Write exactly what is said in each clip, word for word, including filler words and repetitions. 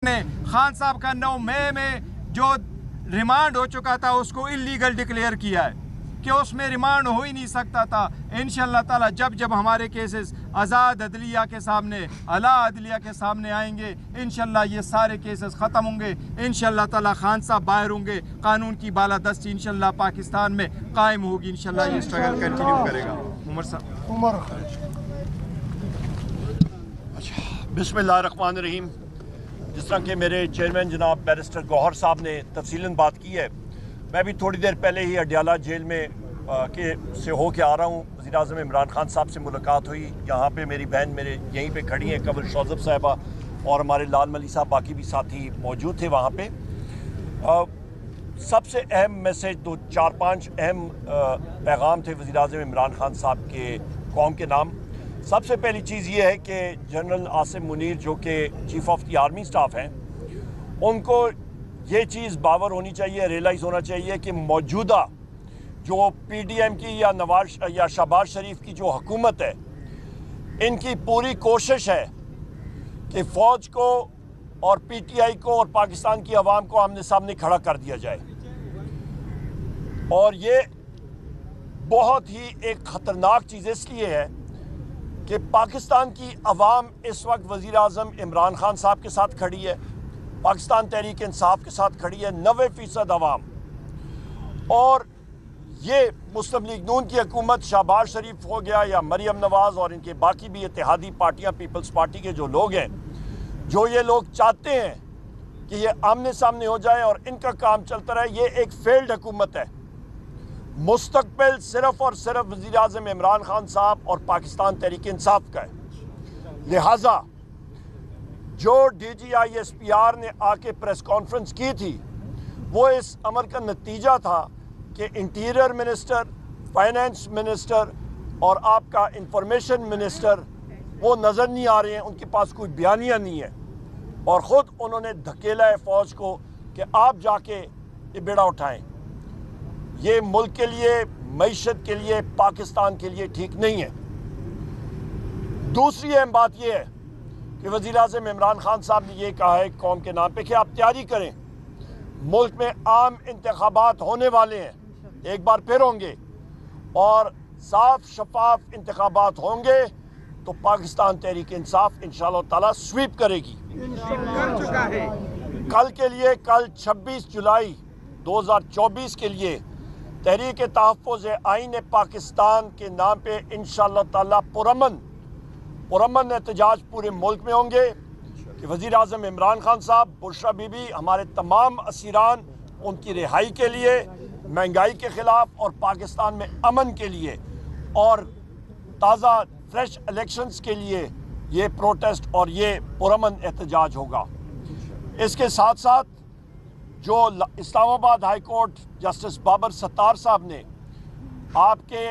نے خان صاحب کا نو مئی میں جو ریمانڈ ہو چکا تھا اس کو اللیگل ڈکلیئر کیا ہے کہ اس میں ریمانڈ ہو ہی نہیں سکتا تھا۔ انشاءاللہ تعالی جب جب ہمارے کیسز آزاد عدلیہ کے سامنے اعلیٰ عدلیہ کے سامنے آئیں گے انشاءاللہ یہ سارے کیسز ختم ہوں گے، انشاءاللہ تعالی خان صاحب باہر ہوں گے، قانون کی بالادستی انشاءاللہ پاکستان میں قائم ہوگی، انشاءاللہ یہ اسٹرگل کنٹینیو کرے گا۔ عمر صاحب عمر بسم اللہ الرحمن الرحیم۔ جس طرح کہ میرے چیئرمین جناب بیرسٹر گوہر صاحب نے تفصیلاً بات کی ہے، میں بھی تھوڑی دیر پہلے ہی اڈیالہ جیل میں کے سے ہو کے آ رہا ہوں۔ وزیر اعظم عمران خان صاحب سے ملاقات ہوئی، یہاں پہ میری بہن میرے یہیں پہ کھڑی ہیں، قبل شوذب صاحبہ اور ہمارے لال ملی صاحب، باقی بھی ساتھی موجود تھے وہاں پہ۔ سب سے اہم میسیج، دو چار پانچ اہم پیغام تھے وزیر اعظم عمران خان صاحب کے قوم کے نام۔ سب سے پہلی چیز یہ ہے کہ جنرل عاصم منیر جو کہ chief of the army staff ہیں، ان کو یہ چیز باور ہونی چاہیے، ریلائز ہونا چاہیے کہ موجودہ جو پی ڈی ایم کی یا نواز یا شہباز شریف کی جو حکومت ہے، ان کی پوری کوشش ہے کہ فوج کو اور پی ٹی آئی کو اور پاکستان کی عوام کو آمنے سامنے کھڑا کر دیا جائے، اور یہ بہت ہی ایک خطرناک چیز اس لیے ہے کہ پاکستان کی عوام اس وقت وزیر اعظم عمران خان صاحب کے ساتھ کھڑی ہے، پاکستان تحریک انصاف کے ساتھ کھڑی ہے، نوے فیصد عوام، اور یہ مسلم لیگ نون کی حکومت، شہباز شریف ہو گیا یا مریم نواز اور ان کے باقی بھی اتحادی پارٹیاں، پیپلز پارٹی کے جو لوگ ہیں، جو یہ لوگ چاہتے ہیں کہ یہ آمنے سامنے ہو جائے اور ان کا کام چلتا رہے، یہ ایک فیلڈ حکومت ہے۔ مستقبل صرف اور صرف وزیر اعظم عمران خان صاحب اور پاکستان تحریک انصاف کا ہے، لہٰذا جو D G I S P R نے آ کے پریس کانفرنس کی تھی، وہ اس امر کا نتیجہ تھا کہ انٹیریئر منسٹر، فائنانس منسٹر اور آپ کا انفارمیشن منسٹر وہ نظر نہیں آ رہے ہیں، ان کے پاس کوئی بیانیہ نہیں ہے، اور خود انہوں نے دھکیلا ہے فوج کو کہ آپ جا کے یہ بیڑا اٹھائیں۔ یہ ملک کے لیے، معیشت کے لیے، پاکستان کے لیے ٹھیک نہیں ہے۔ دوسری اہم بات یہ ہے کہ وزیر اعظم عمران خان صاحب نے یہ کہا ہے قوم کے نام پہ کہ آپ تیاری کریں، ملک میں عام انتخابات ہونے والے ہیں، ایک بار پھر ہوں گے، اور صاف شفاف انتخابات ہوں گے تو پاکستان تحریک انصاف انشاءاللہ تعالیٰ سویپ کرے گی۔ کل کے لیے، کل چھبیس جولائی دو ہزار چوبیس کے لیے تحریک تحفظ آئین پاکستان کے نام پہ انشاءاللہ تعالیٰ پرامن پرامن احتجاج پورے ملک میں ہوں گے کہ وزیر اعظم عمران خان صاحب، بشرا بی بی، ہمارے تمام اسیران، ان کی رہائی کے لیے، مہنگائی کے خلاف اور پاکستان میں امن کے لیے اور تازہ فریش الیکشنز کے لیے یہ پروٹیسٹ اور یہ پرامن احتجاج ہوگا۔ اس کے ساتھ ساتھ جو Islamabad high court justice Babar Sattar صاحب نے آپ کے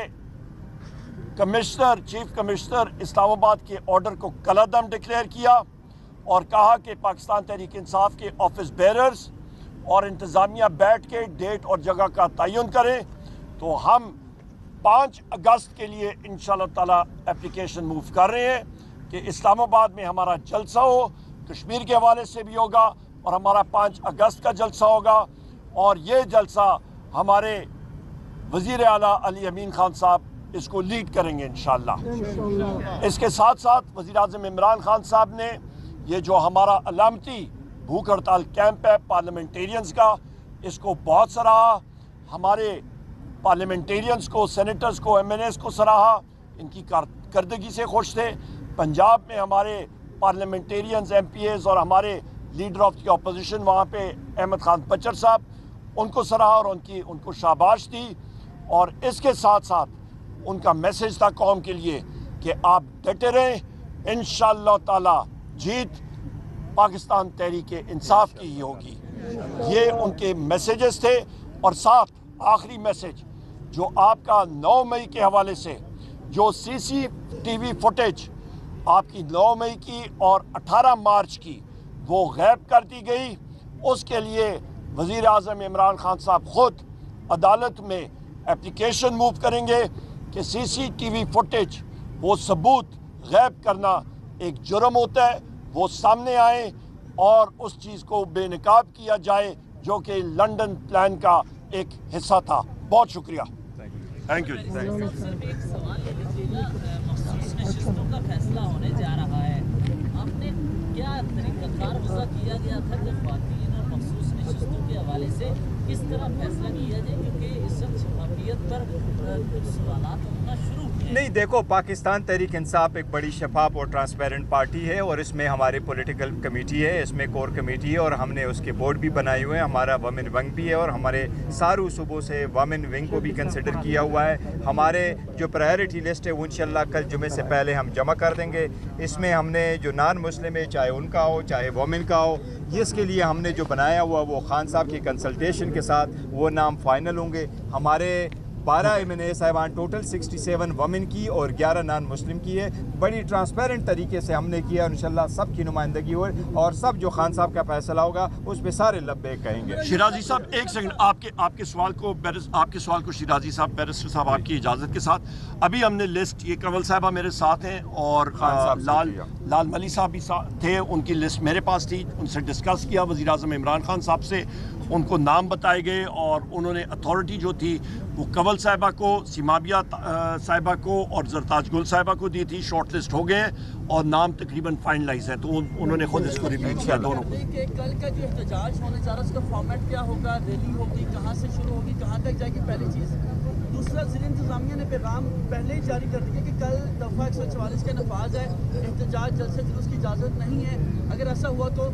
کمشنر چیف کمشنر اسلام آباد کے آرڈر کو کالعدم ڈکلیئر کیا اور کہا کہ پاکستان تحریک انصاف کے آفس بیررز اور انتظامیہ بیٹھ کے ڈیٹ اور جگہ کا تعین کریں، تو ہم پانچ اگست کے لیے انشاءاللہ تعالیٰ اپلیکیشن موو کر رہے ہیں کہ اسلام آباد میں ہمارا جلسہ ہو، کشمیر کے حوالے سے بھی ہوگا اور ہمارا پانچ اگست کا جلسہ ہوگا، اور یہ جلسہ ہمارے وزیر اعلیٰ علی امین خان صاحب اس کو لیڈ کریں گے انشاءاللہ۔ اس کے ساتھ ساتھ وزیر اعظم عمران خان صاحب نے یہ جو ہمارا علامتی بھوک ہڑتال کیمپ ہے پارلیمنٹیرینز کا، اس کو بہت سراہا، ہمارے پارلیمنٹیرینز کو، سینیٹرز کو، ایم این ایز کو سراہا، ان کی کارکردگی سے خوش تھے۔ پنجاب میں ہمارے پارلیمنٹیرینز، ایم پی ایز اور ہمارے لیڈر آف دی اپوزیشن وہاں پہ احمد خان پچر صاحب، ان کو سراہا اور ان کی ان کو شاباش دی، اور اس کے ساتھ ساتھ ان کا میسیج تھا قوم کے لیے کہ آپ ڈٹے رہیں، انشاءاللہ تعالی جیت پاکستان تحریک انصاف کی ہی ہوگی۔ یہ ان کے میسیجز تھے، اور ساتھ آخری میسیج جو آپ کا نو مئی کے حوالے سے جو سی سی ٹی وی فوٹیج آپ کی نو مئی کی اور اٹھارہ مارچ کی وہ غائب کر دی گئی، اس کے لیے وزیر اعظم عمران خان صاحب خود عدالت میں اپلیکیشن موو کریں گے کہ سی سی ٹی وی فوٹیج وہ ثبوت غائب کرنا ایک جرم ہوتا ہے، وہ سامنے آئیں، اور اس چیز کو بے نقاب کیا جائے جو کہ لنڈن پلان کا ایک حصہ تھا. بہت شکریہ. Thank you. صرف ایک سوال لے لیجیے گا, مخصوص نشستوں کا فیصلہ ہونے جا رہا ہے, آپ نے کیا طریقہ کار وضع کیا گیا تھا کہ خواتین اور مخصوص نشستوں کے حوالے سے کس طرح فیصلہ کیا جائے, کیونکہ اس وقت شفافیت پر کچھ سوالات ہونا شروع ہوئے. نہیں دیکھو, پاکستان تحریک انصاف ایک بڑی شفاف اور ٹرانسپیرنٹ پارٹی ہے, اور اس میں ہمارے پولیٹیکل کمیٹی ہے, اس میں کور کمیٹی ہے, اور ہم نے اس کے بورڈ بھی بنائے ہوئے ہیں. ہمارا وومن ونگ بھی ہے, اور ہمارے ساروں صوبوں سے وومن ونگ کو بھی کنسیڈر کیا ہوا ہے. ہمارے جو پرائیورٹی لسٹ ہے وہ انشاءاللہ کل جمعے سے پہلے ہم جمع کر دیں گے. اس میں ہم نے جو نان مسلم ہے, چاہے ان کا ہو چاہے وومن کا ہو, اس کے لیے ہم نے جو بنایا ہوا وہ خان صاحب کی کنسلٹیشن کے ساتھ وہ نام فائنل ہوں گے. ہمارے بارہ ایم این اے صاحبان ٹوٹل سکسٹی سیون وومن کی اور گیارہ نان مسلم کی ہے. بڑی ٹرانسپیرنٹ طریقے سے ہم نے کیا, اور انشاءاللہ سب کی نمائندگی ہوئے, اور سب جو خان صاحب کا فیصلہ ہوگا اس پہ سارے لبیک کہیں گے. شیرازی صاحب ایک سیکنڈ, آپ کے آپ کے سوال کو آپ کے سوال کو شیرازی صاحب, بیرسٹر صاحب آپ کی اجازت کے ساتھ ابھی ہم نے لسٹ, یہ کنول صاحبہ میرے ساتھ ہیں اور لال لال ملی صاحب بھی تھے, ان کی لسٹ میرے پاس تھی, ان سے ڈسکس کیا وزیر اعظم عمران خان صاحب سے, ان کو نام بتائے گئے اور انہوں نے اتھارٹی جو تھی وہ کنول صاحبہ کو, سیمابیہ صاحبہ کو اور زرتاج گل صاحبہ کو دی تھی. شارٹ لسٹ ہو گئے ہیں اور نام تقریباً فائنلائز ہے, تو انہوں نے خود اس کو ریپیٹ کیا دونوں کو. کل کا جو احتجاج ہونے جا رہا ہے اس کا فارمیٹ کیا ہوگا, ریلی ہوگی, کہاں سے شروع ہوگی, کہاں تک جائے گی, پہلی چیز. دوسرا, ضلع انتظامیہ نے پیغام پہلے ہی جاری کر دیا کہ کل دفعہ ایک سو چوالیس کا نفاذ ہے, احتجاج جلسے جلوس کی اجازت نہیں ہے. اگر ایسا ہوا تو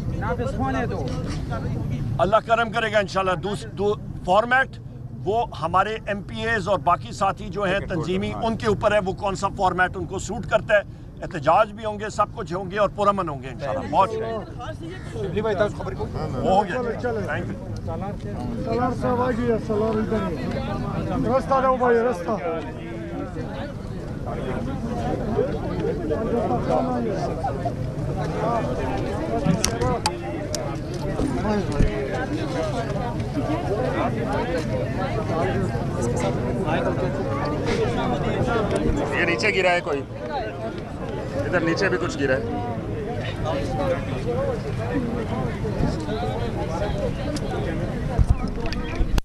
کارروائی ہوگی. اللہ کرم کرے گا انشاءاللہ. فارمیٹ وہ ہمارے ایم پی ایز اور باقی ساتھی جو ہیں تنظیمی, ان کے اوپر ہے وہ کون سا فارمیٹ ان کو سوٹ کرتا ہے. احتجاج بھی ہوں گے, سب کچھ ہوں گے اور پرامن ہوں گے انشاءاللہ. بہت شکریہ. ہو گیا. Thank you. سلام صاحب آگیا, سلام ادھر رستہ دو بھائی, رستہ. یہ نیچے گرا ہے کوئی, ادھر نیچے بھی کچھ گرا ہے.